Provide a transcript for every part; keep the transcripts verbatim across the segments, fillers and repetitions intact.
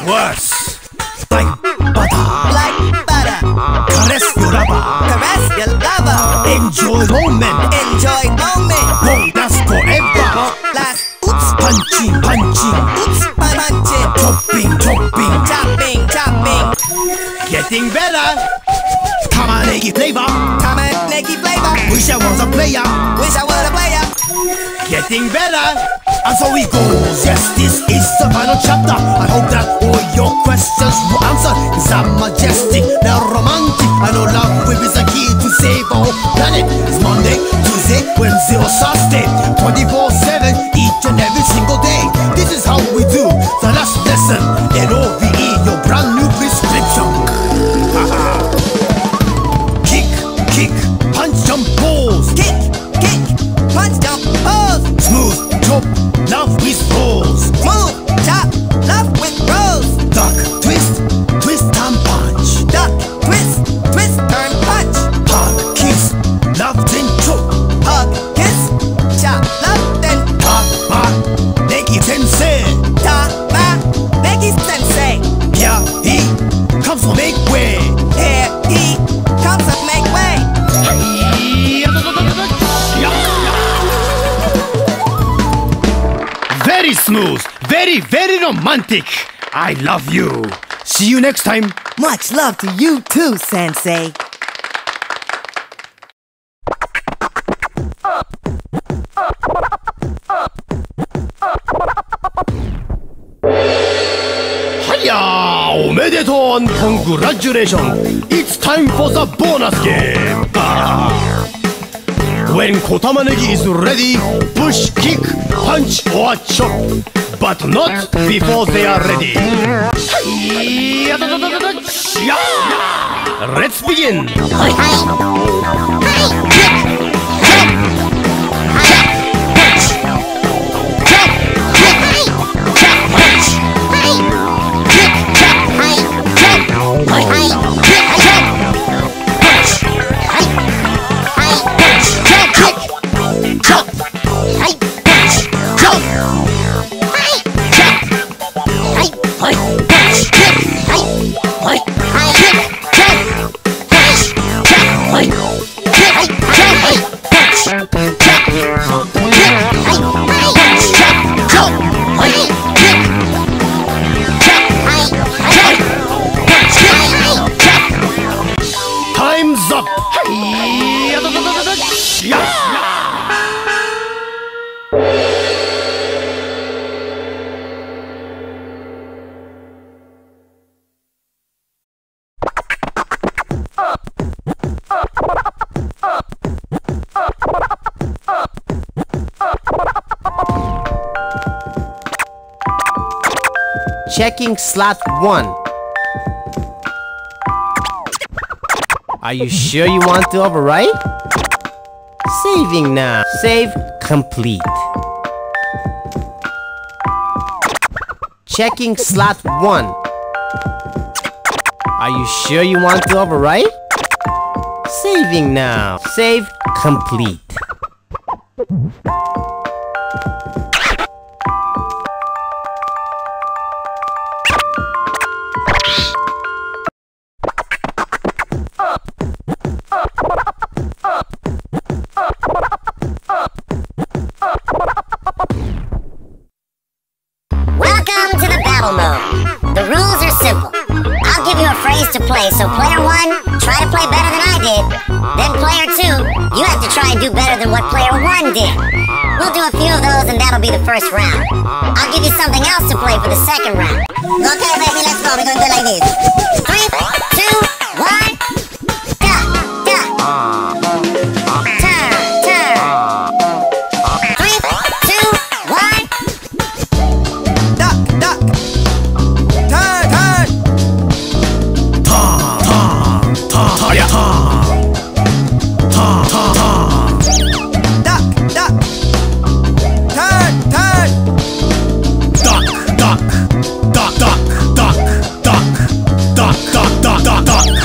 worse. Like butter, like butter. caress your lover, Caress your lover. enjoy moment, Enjoy moment. won't last forever. Won't last. Oops, Punching, punching, oops, punching. chopping, chopping, Chopping, chopping. getting better. 타마네기 flavor, Tamanegi flavor. wish I was a player. Wish I was a player. Getting better, and so it goes. Yes, this is the final chapter. I hope that all your questions were answered. Cause I'm majestic, now romantic. I know love will be the key to save our whole planet. It's Monday, Tuesday, Wednesday or Thursday, twenty-four seven, each and every single day. This is how we do the last lesson. N O V E, your brand new prescription. Kick, kick, punch, jump, pose. Kick, kick, punch, jump, pose. Smooth, chop, love with rolls. Smooth, chop, love with rose. Duck, twist, twist and punch. Duck, twist, twist, turn, punch. Hug, kiss, love then choke. Hug, kiss, chop, love, then Hug, back, neki sensei. ta, ma, Neki sensei. Yeah, he comes to make way. Here he comes to make way. Very smooth, very, very romantic. I love you. See you next time. Much love to you too, sensei. Hiya! Omedetou and congratulations. It's time for the bonus game. Ah. When kotamanegi is ready, push, kick, punch or chop, but not before they are ready. Let's begin. Time's up. Checking slot one. Are you sure you want to overwrite? Saving now. Save complete. Checking slot one. Are you sure you want to overwrite? Saving now. Save complete. Welcome to the battle mode. The rules are simple. I'll give you a phrase to play, so player one, try to play better than I did. Then player two, you have to try and do better than what player one did. We'll do a few of those and that'll be the first round. I'll give you something else to play for the second round. Okay, baby, let's go. We're gonna do it like this. Three, two, one. Duck, duck. Turn, turn. Three, two, one. Duck, duck. Turn, turn. Ta ta ta ta ya ta ta ta ta. Duck, duck. Turn, turn. Duck duck duck duck duck duck duck duck duck duck duck.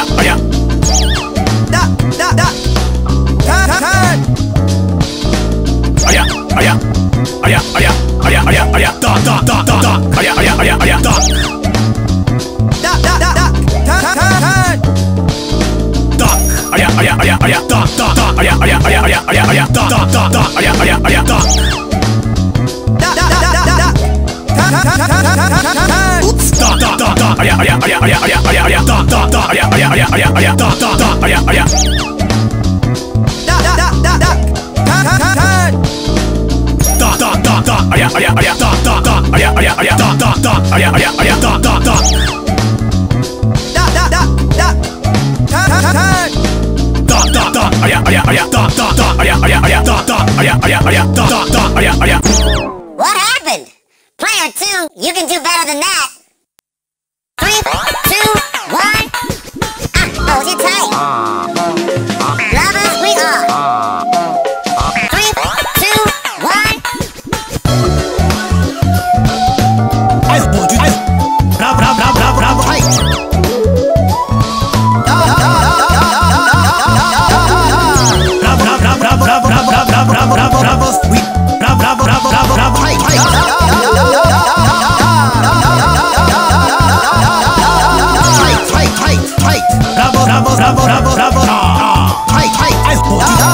aya, aya. Duck, duck, duck. Turn, turn. Aya, aya, aya, aya, aya, aya, aya. Duck, duck, duck, duck, duck. Aya, aya, aya, aya, duck. Duck, duck, duck, duck. Turn, turn, turn. Duck. Aya, aya, aya, aya, duck, duck, duck. Aya, aya, aya, aya, aya, aya, duck, duck, duck, duck. Aya, aya, aya, duck. Duck, duck, duck, duck, duck. Turn, turn, turn, turn, turn, turn, turn, turn. Oops. Duck, duck, duck, duck. Aya, aya, aya, aya, aya, aya, aya, duck, duck, duck. Aya, aya, aya, aya, aya, duck, duck, duck. Aya, aya. Duck, duck, duck, duck, duck. Turn, turn, turn, turn. Duck, duck, duck, duck. Aya, aya, aya, duck, duck, duck. Aya, aya, aya, duck, duck, duck. Aya, aya, aya, duck, duck, duck. Duck, duck, duck, duck. Turn, turn, turn, turn. Duck, duck, duck. Aya, aya, aya, duck, duck, duck. Aya, aya, aya, duck, duck. Aya, aya, aya, duck, duck, duck. Aya, aya. What happened? Player two, you can do better than that. Three, two, one. Ah, hold you tight. Lovers we are. Three, two, one. I hold you. I. Rub, rub, rub, rub, rub, tight. Rub, rub, rub, rub, rub, rub, rub, rub, rub, rub, rub, sweet. Rub, rub, rub, rub, rub, tight, tight. Tight, tight, tight. Rub, rub, rub, rub, rub, rub. Tight, tight. I hold you.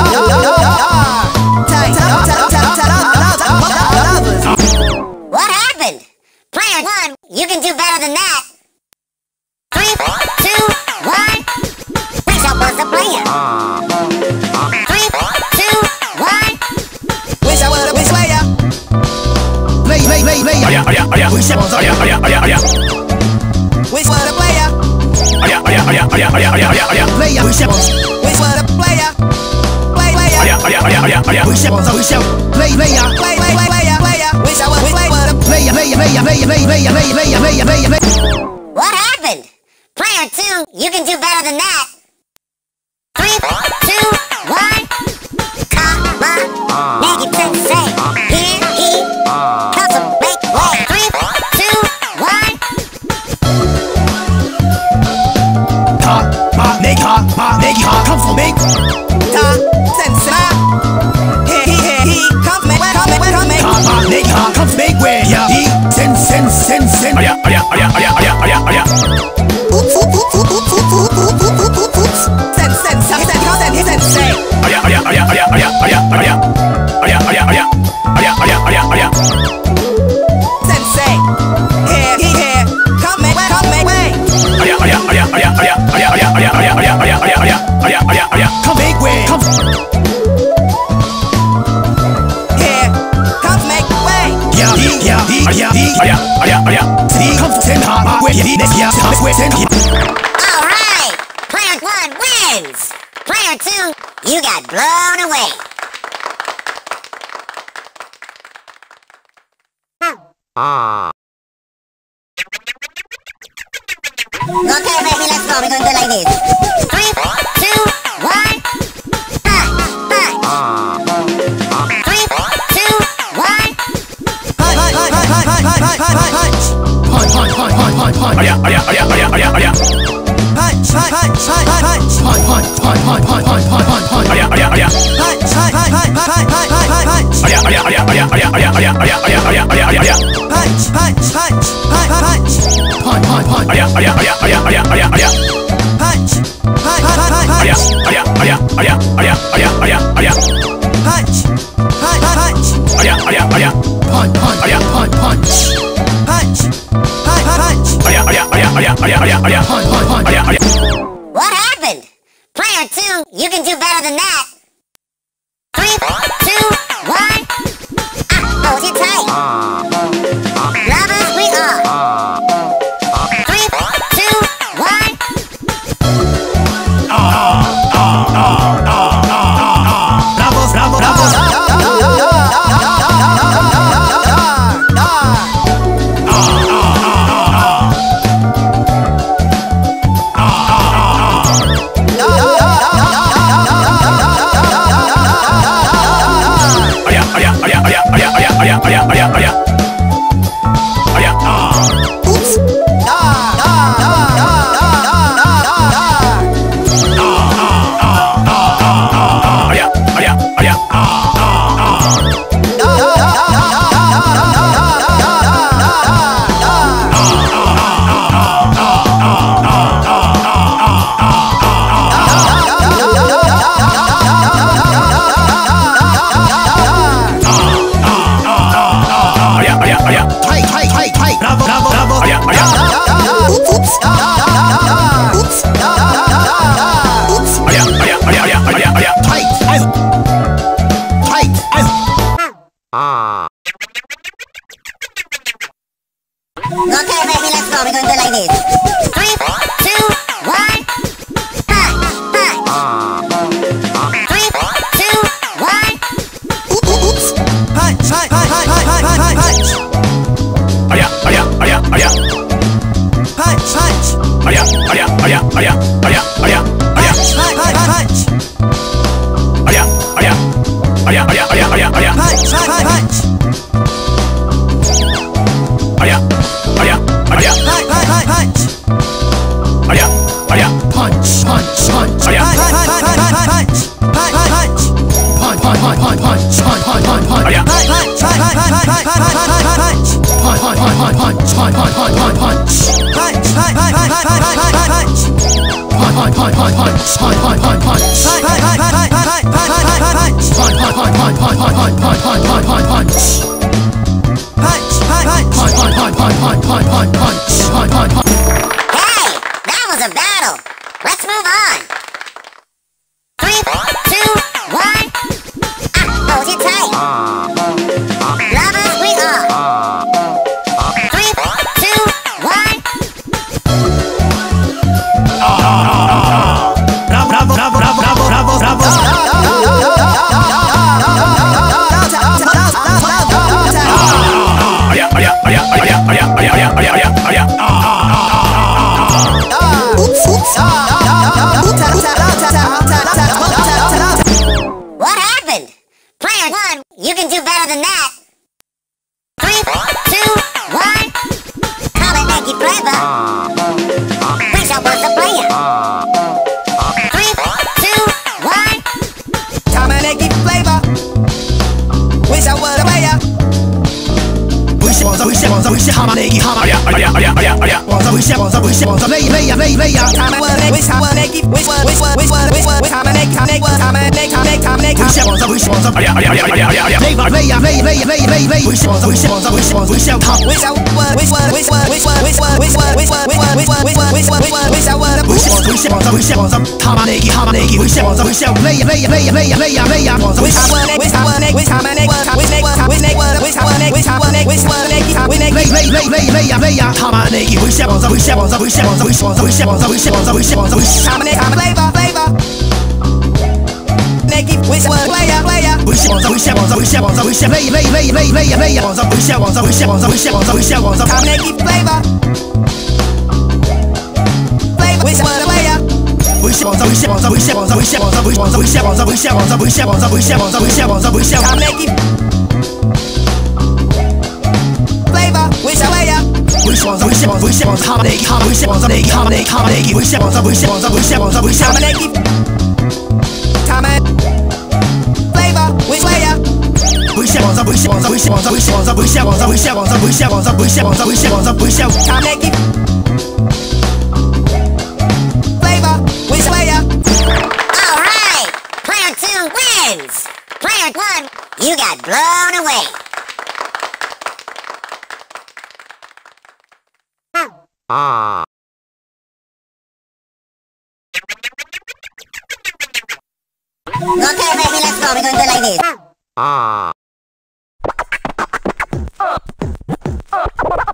Tight, tight, tight, tight, tight, tight. What happened? Player one, you can do better than that. Three, two, one. Which up was the player? Three, two, one. Wish I would've been player. Play, play, play, play. Aya, aya, aya. Wish I was aya, aya, aya, aya. Wish would've player. Aya, aya, aya, aya, aya, aya, aya, aya. Play, wish I was. Wish would've player. Play, player. Aya, aya, aya, aya, aya. Wish I was, wish I. Play, player. Play, play, play, player, player. Wish I would've play would've. Play, play, play, play, play, play, play, play, play, play, play. What happened? Player two, you can do better than that. Three, two, one. Come on, make it sensei. Here he comes to make way. Three, two, one. Ta, ma, make ha, ma, make ha, come for make. Ta, sensei. Here he, here he comes make, come make, come make. Ta, ma, make ha, come for make way. Yeah, he, sen, sen, sen, sen. Aya, aya, aya, aya, aya, aya, aya. Oops, oops, oops, oops, oops, oops, oops, oops, oops, oops, oops. Sen, sen, sen, sen, sen, sensei. Aya, aya, aya, aya, aya, aya, aya. Aya, aya, aya, aya, aya, aya, aya. Sensei. Here he, here come make, come make way. Aya, aya, aya, aya, aya, aya, aya, aya, aya, aya, aya, aya, aya, aya, aya. Come make way. Come. Here come make way. Yeah, he, yeah, he, yeah, he. Aya, aya, aya. See, come for sen ha, ma, way. Next year, come way, sen. All right, player one wins. Player two, you got blown away. Okay, baby, let's go. We're gonna do it like this. Three, two, one. Punch, punch. Three, two, one. Punch, punch, punch, punch, punch, punch, punch, punch. Punch, punch, punch, punch, punch, punch. Aya, aya, aya, aya, aya, aya. Punch, punch, punch, punch, punch. Punch, punch, punch, punch, punch, punch, punch, punch, punch. Aya, aya, aya. Punch, punch, punch, punch, punch, punch, punch, punch. Aya, aya, aya, aya, aya, aya, aya, aya, aya, aya, aya, aya, aya. Punch, punch, punch, punch, punch. Punch, punch, punch. Aya, aya, aya, aya, aya, aya, aya. Punch, punch, punch, punch, Aya, punch. aya, aya, aya, aya, aya, aya, aya. Punch, punch, punch. Aya, aya, aya. Punch, punch, aya, punch, punch. Punch, punch, punch. Aya, aya, aya, aya, aya, aya, aya. Punch, punch, punch. Aya, aya. What happened? Player two, you can do better than that. Three, two, one. Ah, hold you tight. Lovers we are. Three, two, one. Bravos, bravos, bravos. Aya, aya, aya, aya, aya, aya, aya, aya, aya. yeah, oh yeah, oh yeah. Punch, punch, Oh yeah, oh yeah, oh yeah, oh yeah, oh yeah, oh yeah, oh yeah. punch, punch, punch, Oh yeah, oh yeah, oh yeah. punch, punch, punch, Oh yeah, oh yeah. Punch, punch, punch. Oh yeah. punch, punch, punch, punch, punch, Punch, punch, punch, punch, punch, punch, punch, punch, punch. Oh yeah. punch, punch, punch, punch, punch, punch, punch, punch. Punch, punch, punch, punch, punch, punch, punch, punch, punch, punch. Punch, punch, punch, punch, punch, punch, punch, punch. Punch, punch, punch, punch, punch, punch, punch, punch, punch. Punch, punch, punch, punch, punch, punch, punch, punch, punch. Punch, punch, punch, punch, punch, punch, punch, punch, punch, punch, punch, punch. Punch, punch, punch. Punch, punch, punch, punch, punch, punch, punch, punch, punch, punch, punch. Hey, that was a battle. Let's move on. Three, two, one. Ah, hold you tight. Lovers we are. Three, two, one. Bravo, bravo, bravo, bravo, bravo, bravo. Oh yeah, oh yeah, oh yeah, oh yeah, oh yeah, oh yeah, oh yeah, oh yeah, oh yeah, oh yeah. What happened? Player one, you can do better than that. Three, two, one. Call it Nike Flavor. Wish I was a player. Three, two, one. Time and Nike flavor. Wish I was a player. Wish was a wish was a wish hammer Nike hammer. Oh yeah, oh yeah, oh yeah, oh yeah, oh yeah. Was a wish was a wish was a play play play play. Time and was wish I was Nike. Wish was wish was wish was wish was wish time and Nike time Nike time and Nike time Nike time Nike. Wish was a wish was a oh yeah, oh yeah, oh yeah, oh yeah, oh yeah. Play play play play play play play. Wish was a wish was a wish was wish out top. Wish I was wish was wish was wish was wish was wish was wish was wish was wish was wish was wish was wish was wish I was a wish was wish was a wish was a hammer Nike hammer Nike. Wish was a wish out play play play play play play. Was a wish I was wish I was wish time and Nike wish Nike wish Nike wish I was wish I was wish was Nike wish Nike. Play play play play play play. Hammer Nike. Wish was a wish was a wish was a wish was a wish was a wish was a wish was a wish. Time and time flavor flavor. Nike wish was player player. Wish was a wish was a wish was a wish play play play play play play. Was a wish was a wish was a wish was a wish was a time Nike flavor. Flavor wish was a player. Wish was a wish was a wish was a wish was a wish was a wish was a wish was a wish was a wish was a wish was a wish. Time Nike flavor wish a player. Wish was a wish was a wish was hammer Nike hammer wish was a Nike hammer Nike hammer Nike. Wish was a wish was a wish was a wish. Time Nike. Time flavor wish player. Wish was a wish was a wish was a wish was a wish was a wish was a wish was a wish was a wish was a wish. Time Nike. Flavor wish player. All right, player two wins. Player one, you got blown away. Ah. Okay, baby, let's go. We're gonna do it like this. Ah.